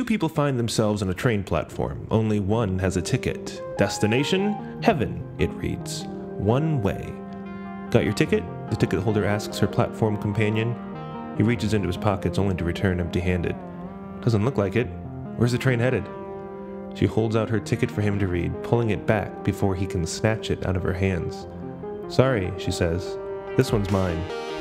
Two people find themselves on a train platform. Only one has a ticket. Destination? Heaven, it reads. One way. Got your ticket? The ticket holder asks her platform companion. He reaches into his pockets only to return empty-handed. Doesn't look like it. Where's the train headed? She holds out her ticket for him to read, pulling it back before he can snatch it out of her hands. Sorry, she says. This one's mine.